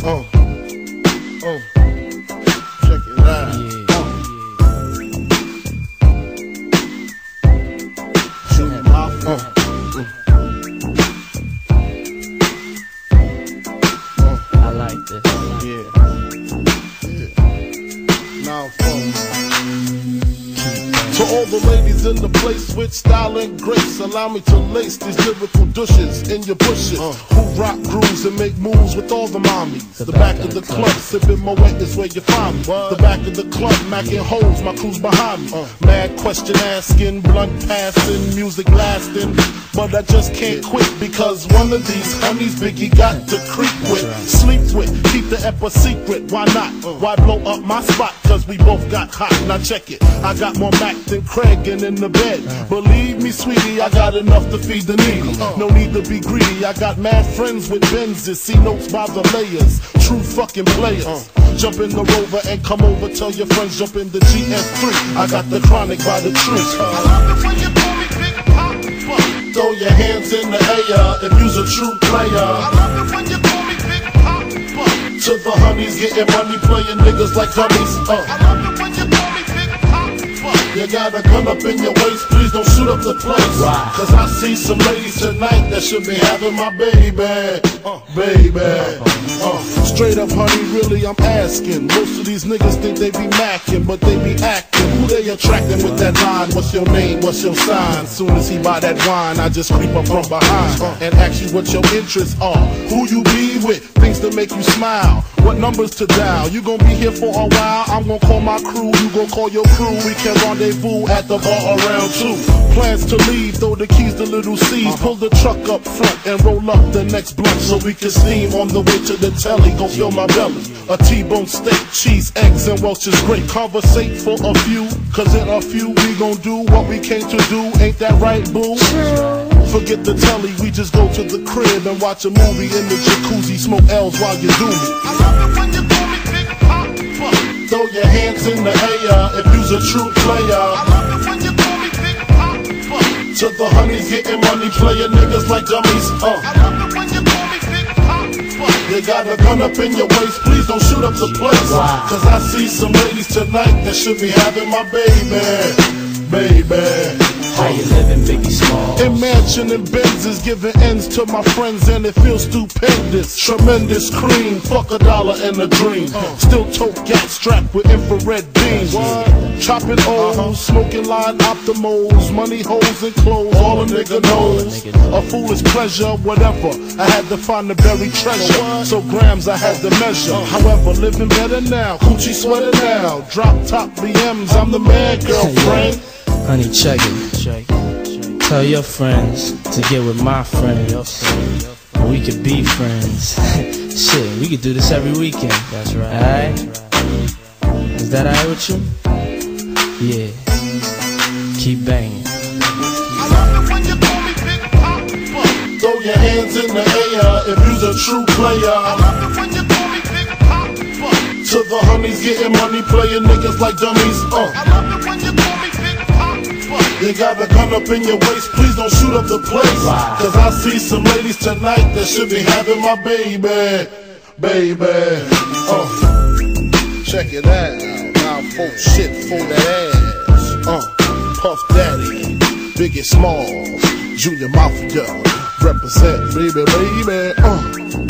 Check it out. Junior Mafia. I like this. Now, to all the ladies in the place with style and grace, allow me to lace these lyrical douches in your bushes. Who rock grooves and make moves with all the mommies. The back of the club, sipping my wet is where you find me. The back of the club, macking holes, my crew's behind me. Mad question asking, blunt passing, music blasting. But I just can't quit because one of these honeys Biggie got to creep with, sleep with, keep the ep a secret. Why not? Why blow up my spot? Cause we both got hot. Now check it. I got more Mac than Craig and in the bed. Believe me, sweetie, I got enough to feed the needy. No need to be greedy. I got mad friends with Benzes. See notes by the layers. True fucking players. Jump in the Rover and come over. Tell your friends jump in the GS3. I got the chronic by the tree. I love it when you call me Big Papa. Throw your hands in the air if you's a true player. I love it when you call me Big Papa. To the honeys getting money, playing niggas like dummies. I love it when you call me Big Papa. You got a gun up in your waist, please don't shoot up the place. Cause I see some ladies tonight that should be having my baby. Straight up, honey, really I'm asking. Most of these niggas think they be macking, but they be acting. Who they attracting with that line? What's your name? What's your sign? Soon as he buy that wine, I just creep up from behind and ask you what your interests are. Who you be with? Things to make you smile. What numbers to dial? You gon' be here for a while. I'm gon' call my crew. You gon' call your crew. We can rendezvous at the bar around 2. Plans to leave, throw the keys to little C's. Pull the truck up front and roll up the next blunt so we can steam on the way to the telly. Go fill my belly. A T-bone steak, cheese, eggs, and Welch's grape. Conversate for a few, cause in a few we gon' do what we came to do. Ain't that right, boo? Forget the telly, we just go to the crib and watch a movie in the jacuzzi. Smoke L's while you do me. I love it when you call me Big Papa. Throw your hands in the air if you's a true player. I love it when you call me Big Papa. To the honeys getting money, playing niggas like dummies. I love it when you call me Big Papa. You got a gun up in your waist, please don't shoot up the place. Cause I see some ladies tonight that should be having my baby. How you living, Biggie Smalls? In mansion and Benzes, giving ends to my friends and it feels stupendous. Tremendous cream, fuck $1 and a dream. Still tote gas strapped with infrared beams. Chopping O's, smoking line optimals, money holes and clothes, all a nigga knows. A foolish pleasure, whatever. I had to find the buried treasure, so grams I had to measure. However, living better now, coochie sweater now. Drop top BMs, I'm the man, girlfriend. Honey, check it. Tell your friends to get with my friends. And we could be friends. Shit, we could do this every weekend. That's right. Alright? Is that alright with you? Yeah. Keep banging. I love it when you call me Big Papa. Throw your hands in the air if you's a true player. I love it when you call me Big Papa. To the honeys getting money, playing niggas like dummies. I love it when you call me Big Papa. You got a gun up in your waist, please don't shoot up the place. Cause I see some ladies tonight that should be having my baby. Check it out. Now folk shit for that ass. Puff Daddy, Biggie Smalls, Junior Mafia, represent baby.